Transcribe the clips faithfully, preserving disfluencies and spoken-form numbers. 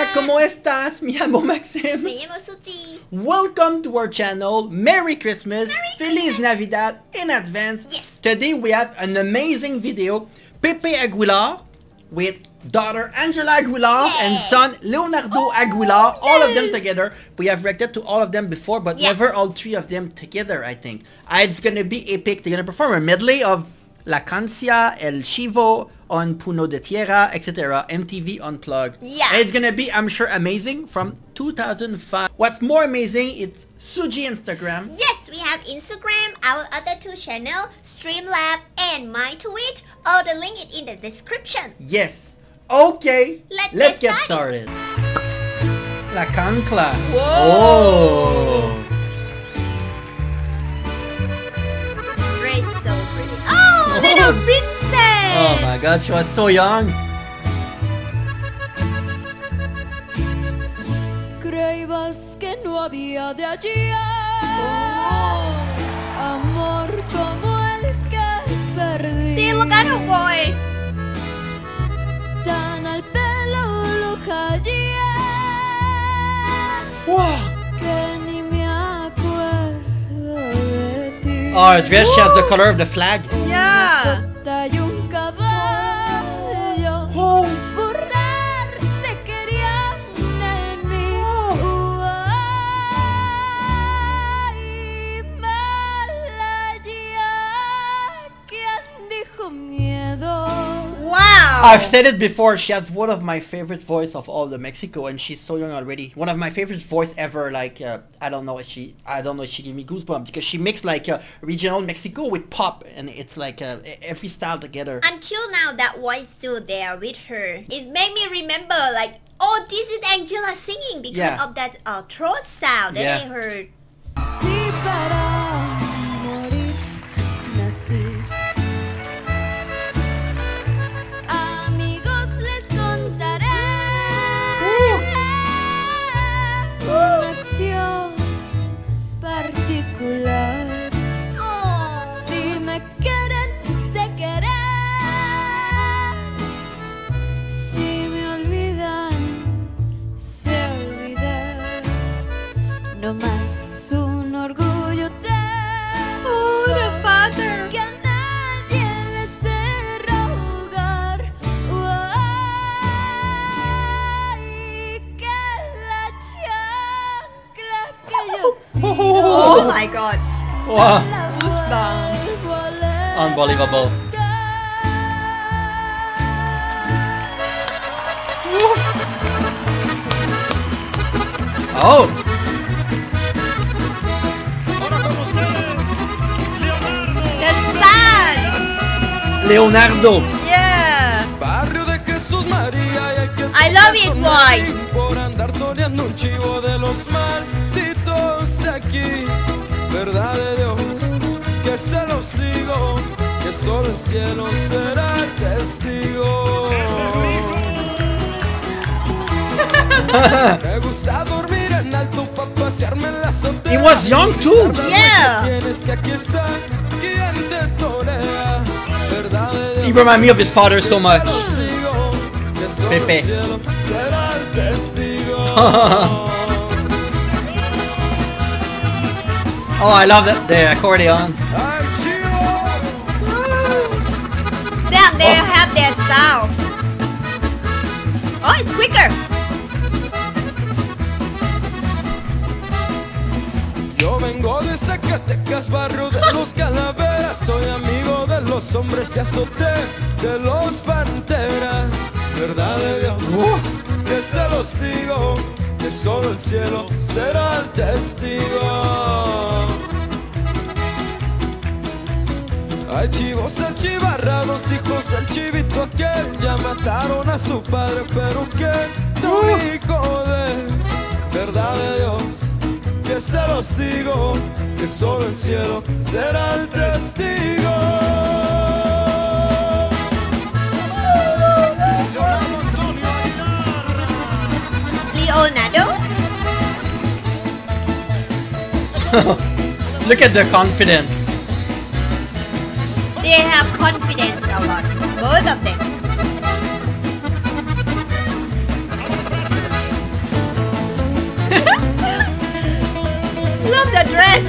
Hola, ¿cómo estás? Me llamo Maxim. Me llamo Suji. Welcome to our channel. Merry Christmas. Merry Feliz Christmas. Navidad in advance. Yes. Today we have an amazing video. Pepe Aguilar with daughter Angela Aguilar Yes. and son Leonardo Aguilar. All of them together. We have reacted to all of them before, but Yeah. never all three of them together, I think. Uh, it's gonna be epic. They're gonna perform a medley of La Cancia, El Chivo, on Puno de Tierra, et cetera. M T V Unplugged. Yeah. And it's gonna be, I'm sure, amazing from two thousand five. What's more amazing, it's Suji Instagram. Yes, we have Instagram, our other two channel, Streamlab and my Twitch. All the link is in the description. Yes. Okay. Let's Let's get get started. started. La Cancla. Whoa. Oh. Dress so pretty. Oh, little princess. Oh my god, she was so young. Creías que no había de allí amor como el que perdí. See, look at her voice. Tan al pelo lo hallé Wow. que ni me acuerdo de ti. Oh, her dress, she has the color of the flag. Yeah. Sota y un caballo Oh. burlarse querían de mí. Ay, Malaya, ¿quién dijo miedo? Wow. I've said it before, she has one of my favorite voice of all the Mexico, and she's so young already. One of my favorite voice ever, like, uh, I don't know if she, I don't know if she gave me goosebumps, because she mixed like uh, regional Mexico with pop, and it's like uh, e- every style together. Until now, that voice still there with her. It made me remember, like, oh, this is Angela singing because Yeah. of that uh, throat sound that Yeah. I heard. Si para morir nací. Amigos, les contaré una acción particular. Oh. Si me quieren, se querer. Si me olvidan, se olvidar. No más un orgullo tengo. Oh, the father. Que a nadie le sé rogar. Ay, que la chancla que yo tiro. Oh my god. Wow. la Goosebumps. vuelvo a levantar. Unbelievable. Oh, Ahora con ustedes, Leonardo. The sun. Leonardo. Yeah. Barrio de Jesús María y hay que I love it, sonreír boys. por andar toreando un chivo de los malditos de aquí. Verdad de Dios, que se los digo, que solo el cielo será el testigo. Me gusta dormir en alto pa' pasearme en la azotea. He was young too. Dar la Yeah. vuelta tienes que aquí está quien te torea. Verdad de Dios. He remind me of his father so much. Pepe. Pepe. Será el testigo. Oh, I love that, the accordion. Ay, chivo. They, they have their style. Oh, it's quicker. Yo vengo de Zacatecas, barrio de los calaveras. Soy amigo de los hombres y azoté de los panteras. Verdad de Dios, que se los digo, que solo el cielo será el testigo. Hay chivos achivarrados, hijos del chivito aquel. Ya mataron a su padre, pero que tu hijo de verdad de Dios, que se los digo, que solo el cielo será el testigo. Leonardo Antonio Aguilar. Leonardo. Look at their confidence. They have confidence a lot. Both of them. dress.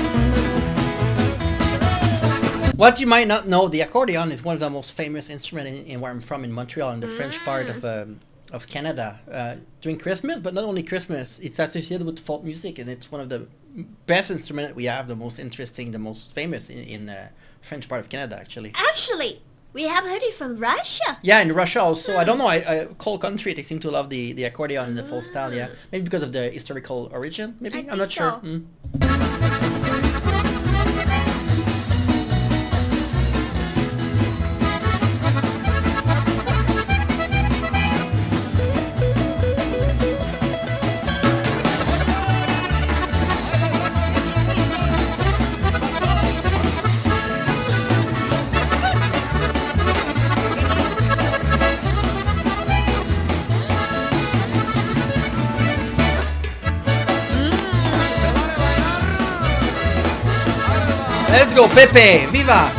What you might not know, the accordion is one of the most famous instruments in, in where I'm from, in Montreal, in the French part of um, of Canada. Uh, during Christmas, but not only Christmas, it's associated with folk music, and it's one of the best instruments we have, the most interesting, the most famous in, in the French part of Canada, actually. Actually, we have heard it from Russia. Yeah, in Russia also. I don't know, I, I cold country, they seem to love the, the accordion in the folk style, yeah. Maybe because of the historical origin, maybe? I I'm think not sure. so. Mm. Let's go, Pepe! Viva!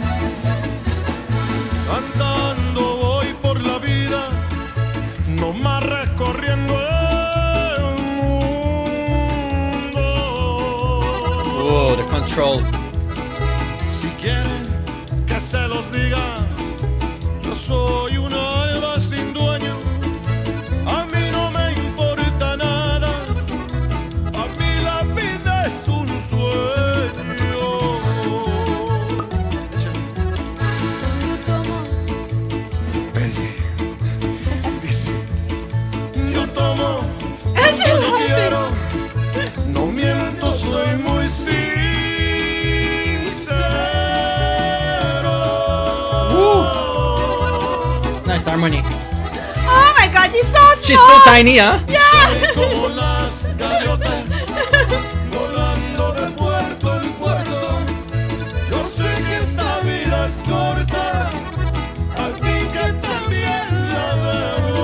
Andando voy por la vida, nomás recorriendo el mundo. Oh, the control. Si quieren que se los diga, yo soy un alma sin dueño. A mí no me importa nada, a mí la vida es un sueño. Yo tomo cuando quiero, no miento, soy muy sincero. Nice harmony. Oh my god, she's so small. She's so tiny, huh? Yeah. Como las gaviotas, volando de puerto en puerto. Yo sé que esta vida es corta, al fin que también la debo.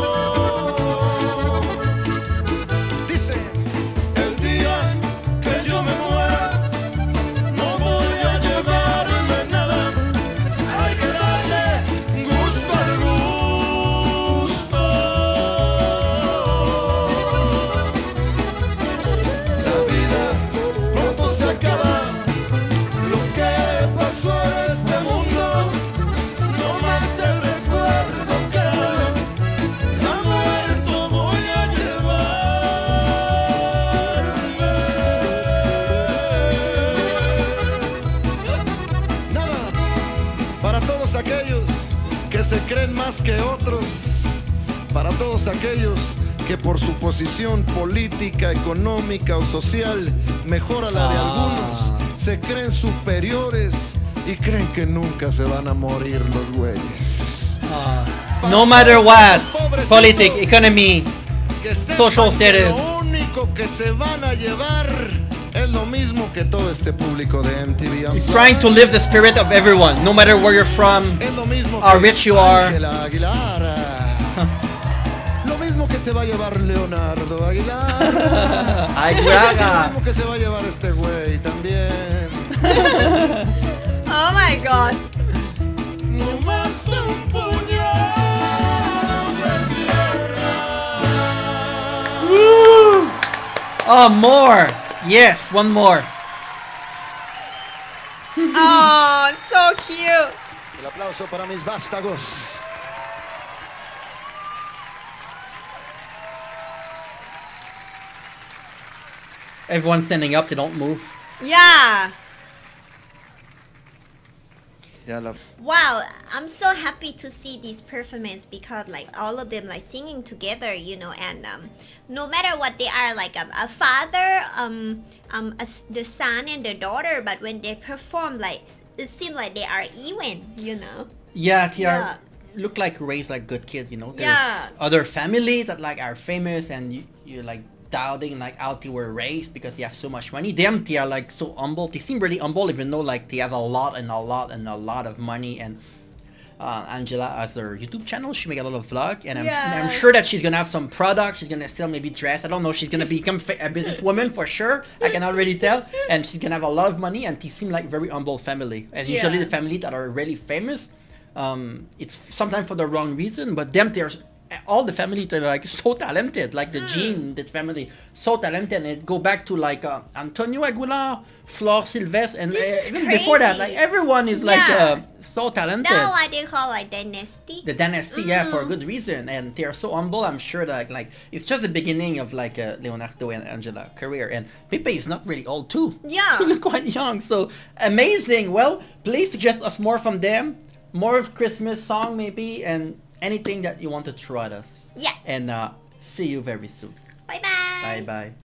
Dice, el día que yo me muera, no voy a llevarme nada. Hay que darle gusto al gusto. La vida pronto se acaba. Lo que pasó en este mundo, no más el recuerdo que ya muerto voy a llevarme. Nada para todos aquellos que se creen más que otros, para todos aquellos que por su posición política, económica o social mejor a la de Ah. algunos, se creen superiores y creen que nunca se van a morir los güeyes. Uh, no matter what, politics, economy, Que sepan Social que status. lo único que se van a llevar es lo mismo que todo este público de M T V he's Unplugged. trying to live the spirit of everyone, no matter where you're from. Es lo mismo how que rich you are. Ángela Aguilar. Lo mismo que se va a llevar Leonardo Aguilar. Ay, Lo Braga. mismo que se va a llevar este güey también. Oh my god. No más un puñado de tierra. Woo! Oh, more! Yes, one more. Oh, so cute. El aplauso para mis vástagos. Everyone's standing up, they don't move. Yeah. Ya la Wow, I'm so happy to see this performance because like all of them like singing together, you know, and um, no matter what they are, like um, a father, um, um, a s the son and the daughter, but when they perform, like it seems like they are even, you know. Yeah, they are Yeah. look like raised like good kids, you know. There's Yeah. other families that like are famous and you, you're like doubting like how they were raised because they have so much money. Them, they are like so humble. They seem really humble even though like they have a lot and a lot and a lot of money. And uh, Angela has her YouTube channel. She make a lot of vlog, and I'm, Yeah. I'm sure that she's gonna have some product. She's gonna sell maybe dress. I don't know. She's gonna become fa- a businesswoman for sure. I can already tell. And she's gonna have a lot of money. And they seem like very humble family. And usually Yeah. the family that are really famous, um, it's sometimes for the wrong reason. But them, they're all the family they're like so talented, like the Mm. Jean, the family, so talented. And it go back to like uh, Antonio Aguilar, Flor Silvestre, and uh, This is even before that, crazy. like everyone is like Yeah. uh, so talented. That's why they call like dynasty. The dynasty, yeah, for a Mm. good reason, and they are so humble. I'm sure that like it's just the beginning of like uh, Leonardo and Angela career, and Pepe is not really old too. Yeah. He look quite young, so amazing. Well, please suggest us more from them, more of Christmas song maybe, and anything that you want to throw at us. Yeah. And uh, see you very soon. Bye bye. Bye bye.